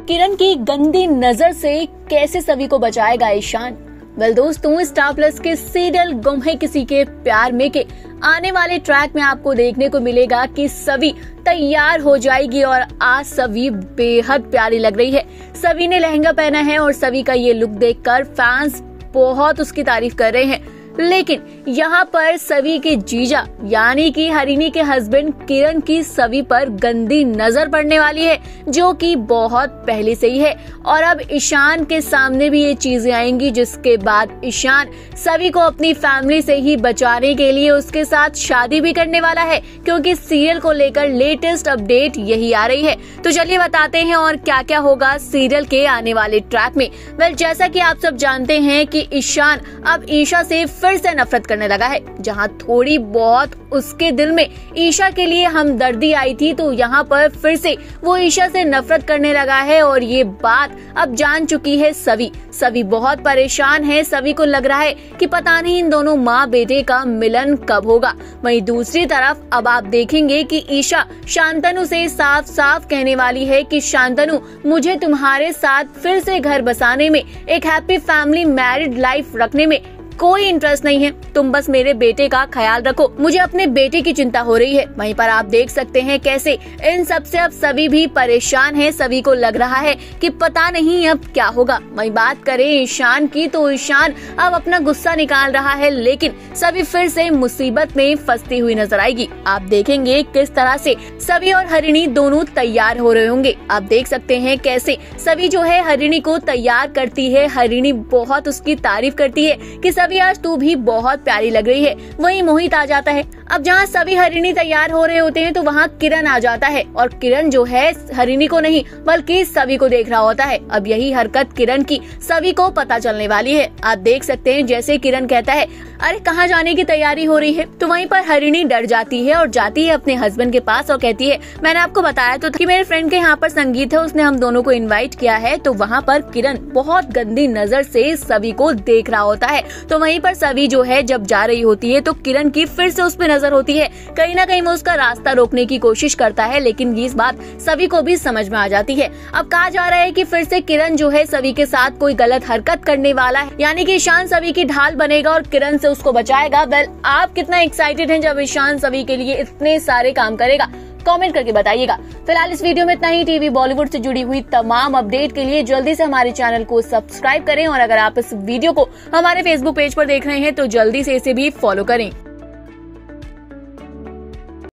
किरण की गंदी नजर से कैसे सभी को बचाएगा ईशान। वेल दोस्तों, स्टार प्लस के सीरियल गुम है किसी के प्यार में के आने वाले ट्रैक में आपको देखने को मिलेगा कि सभी तैयार हो जाएगी और आज सभी बेहद प्यारी लग रही है। सभी ने लहंगा पहना है और सभी का ये लुक देखकर फैंस बहुत उसकी तारीफ कर रहे हैं। लेकिन यहाँ पर सभी के जीजा यानी कि हरिणी के हस्बैंड किरण की सभी पर गंदी नजर पड़ने वाली है, जो कि बहुत पहले से ही है। और अब ईशान के सामने भी ये चीजें आएंगी, जिसके बाद ईशान सभी को अपनी फैमिली से ही बचाने के लिए उसके साथ शादी भी करने वाला है, क्योंकि सीरियल को लेकर लेटेस्ट अपडेट यही आ रही है। तो चलिए बताते हैं और क्या क्या होगा सीरियल के आने वाले ट्रैक में। वेल, जैसा कि आप सब जानते हैं कि ईशान अब ईशा से फिर से नफरत करने लगा है। जहां थोड़ी बहुत उसके दिल में ईशा के लिए हमदर्दी आई थी, तो यहाँ पर फिर से वो ईशा से नफरत करने लगा है और ये बात अब जान चुकी है सभी बहुत परेशान है। सभी को लग रहा है कि पता नहीं इन दोनों माँ बेटे का मिलन कब होगा। वहीं दूसरी तरफ अब आप देखेंगे कि ईशा शांतनु से साफ साफ कहने वाली है कि शांतनु, मुझे तुम्हारे साथ फिर से घर बसाने में, एक हैप्पी फैमिली मैरिड लाइफ रखने में कोई इंटरेस्ट नहीं है। तुम बस मेरे बेटे का ख्याल रखो, मुझे अपने बेटे की चिंता हो रही है। वहीं पर आप देख सकते हैं कैसे इन सब से अब सभी भी परेशान हैं। सभी को लग रहा है कि पता नहीं अब क्या होगा। वहीं बात करें ईशान की, तो ईशान अब अपना गुस्सा निकाल रहा है, लेकिन सभी फिर से मुसीबत में फंसती हुई नजर आएगी। आप देखेंगे किस तरह से सभी और हरिणी दोनों तैयार हो रहे होंगे। आप देख सकते हैं कैसे सभी जो है हरिणी को तैयार करती है। हरिणी बहुत उसकी तारीफ करती है कि सभी आज तू भी बहुत प्यारी लग रही है। वहीं मोहित आ जाता है। अब जहाँ सभी हरिणी तैयार हो रहे होते हैं, तो वहाँ किरण आ जाता है और किरण जो है हरिणी को नहीं बल्कि सभी को देख रहा होता है। अब यही हरकत किरण की सभी को पता चलने वाली है। आप देख सकते हैं जैसे किरण कहता है, अरे कहाँ जाने की तैयारी हो रही है, तो वहीं पर हरिणी डर जाती है और जाती है अपने हस्बैंड के पास और कहती है, मैंने आपको बताया तो कि मेरे फ्रेंड के यहाँ पर संगीत है, उसने हम दोनों को इन्वाइट किया है। तो वहाँ पर किरण बहुत गंदी नजर से सभी को देख रहा होता है। तो वहीं पर सभी जो है जब जा रही होती है, तो किरण की फिर से उस पर नजर होती है। कहीं ना कहीं वो उसका रास्ता रोकने की कोशिश करता है, लेकिन इस बात सभी को भी समझ में आ जाती है। अब कहा जा रहा है कि फिर से किरण जो है सभी के साथ कोई गलत हरकत करने वाला है, यानी कि ईशान सभी की ढाल बनेगा और किरण से उसको बचाएगा। वेल, आप कितना एक्साइटेड हैं जब ईशान सभी के लिए इतने सारे काम करेगा? कमेंट करके बताइएगा। फिलहाल इस वीडियो में इतना ही। टीवी बॉलीवुड से जुड़ी हुई तमाम अपडेट के लिए जल्दी से हमारे चैनल को सब्सक्राइब करें और अगर आप इस वीडियो को हमारे फेसबुक पेज पर देख रहे हैं तो जल्दी से इसे भी फॉलो करें।